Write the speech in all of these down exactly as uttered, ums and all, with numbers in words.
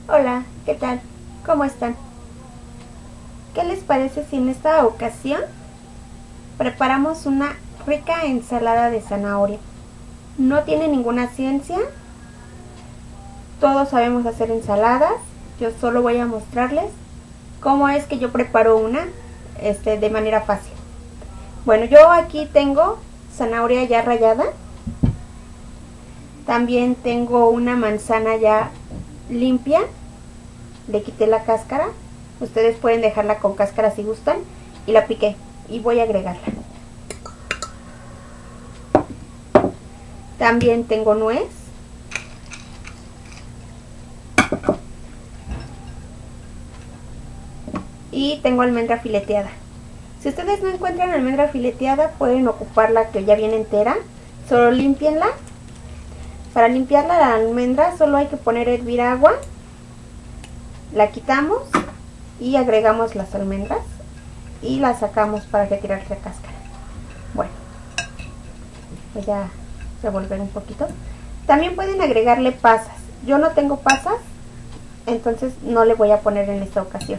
Hola, ¿qué tal? ¿Cómo están? ¿Qué les parece si en esta ocasión preparamos una rica ensalada de zanahoria? No tiene ninguna ciencia, todos sabemos hacer ensaladas, yo solo voy a mostrarles cómo es que yo preparo una este, de manera fácil. Bueno, yo aquí tengo zanahoria ya rallada, también tengo una manzana ya limpia, le quité la cáscara, ustedes pueden dejarla con cáscara si gustan, y la piqué y voy a agregarla. También tengo nuez, y tengo almendra fileteada. Si ustedes no encuentran almendra fileteada, pueden ocupar la que ya viene entera, solo límpienla. Para limpiarla la almendra solo hay que poner a hervir agua, la quitamos y agregamos las almendras y las sacamos para retirar la cáscara. Bueno, voy a revolver un poquito. También pueden agregarle pasas. Yo no tengo pasas, entonces no le voy a poner en esta ocasión.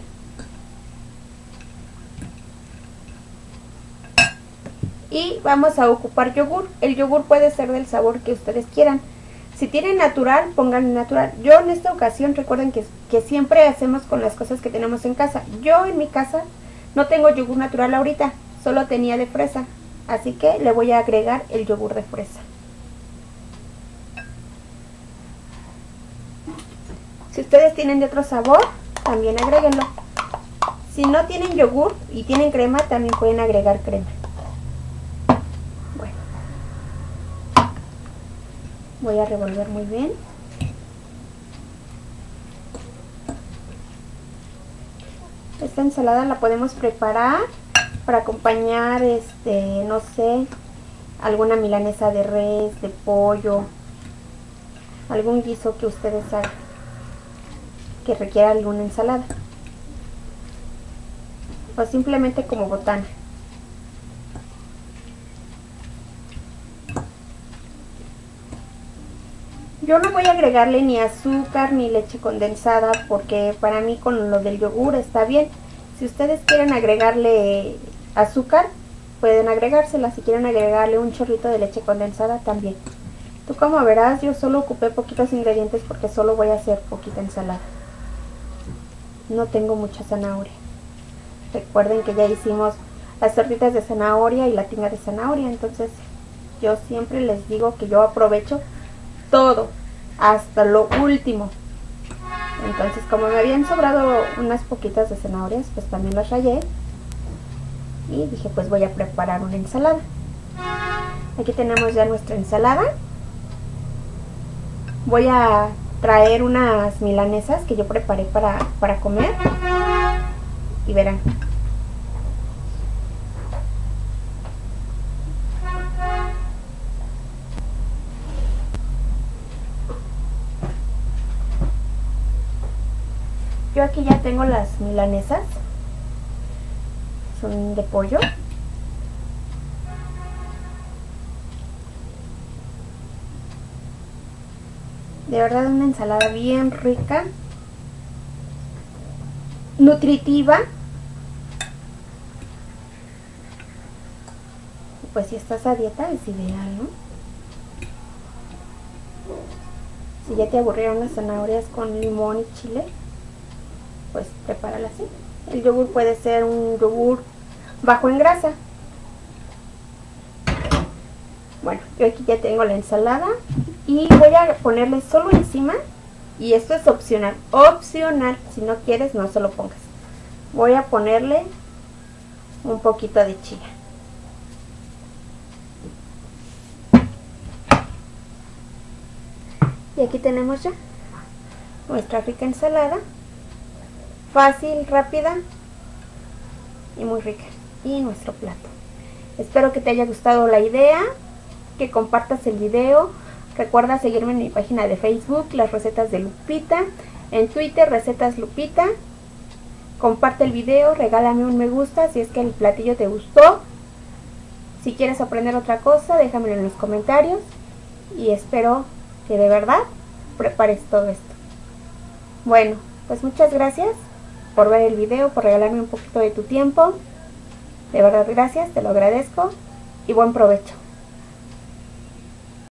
Y vamos a ocupar yogur. El yogur puede ser del sabor que ustedes quieran. Si tienen natural, pongan natural. Yo en esta ocasión, recuerden que, que siempre hacemos con las cosas que tenemos en casa. Yo en mi casa no tengo yogur natural ahorita, solo tenía de fresa. Así que le voy a agregar el yogur de fresa. Si ustedes tienen de otro sabor, también agréguenlo. Si no tienen yogur y tienen crema, también pueden agregar crema. Bueno, voy a revolver muy bien. Esta ensalada la podemos preparar para acompañar, este, no sé, alguna milanesa de res, de pollo, algún guiso que ustedes hagan que requiera alguna ensalada, o simplemente como botana. Yo no voy a agregarle ni azúcar ni leche condensada porque para mí con lo del yogur está bien. Si ustedes quieren agregarle azúcar, pueden agregársela. Si quieren agregarle un chorrito de leche condensada, también. Tú como verás, yo solo ocupé poquitos ingredientes porque solo voy a hacer poquita ensalada. No tengo mucha zanahoria. Recuerden que ya hicimos las tortitas de zanahoria y la tinga de zanahoria, entonces yo siempre les digo que yo aprovecho todo hasta lo último. Entonces, como me habían sobrado unas poquitas de zanahorias, pues también las rallé y dije, pues voy a preparar una ensalada. Aquí tenemos ya nuestra ensalada. Voy a traer unas milanesas que yo preparé para, para comer y verán. Yo aquí ya tengo las milanesas, son de pollo. De verdad una ensalada bien rica, nutritiva. Pues si estás a dieta es ideal, ¿no? Si ya te aburrieron las zanahorias con limón y chile, pues prepárala así. El yogur puede ser un yogur bajo en grasa. Bueno, yo aquí ya tengo la ensalada y voy a ponerle solo encima, y esto es opcional, opcional, si no quieres no se lo pongas. Voy a ponerle un poquito de chía. Y aquí tenemos ya nuestra rica ensalada. Fácil, rápida y muy rica. Y nuestro plato. Espero que te haya gustado la idea, que compartas el video. Recuerda seguirme en mi página de Facebook, Las Recetas de Lupita. En Twitter, Recetas Lupita. Comparte el video, regálame un me gusta si es que el platillo te gustó. Si quieres aprender otra cosa, déjamelo en los comentarios. Y espero que de verdad prepares todo esto. Bueno, pues muchas gracias por ver el video, por regalarme un poquito de tu tiempo. De verdad, gracias, te lo agradezco y buen provecho.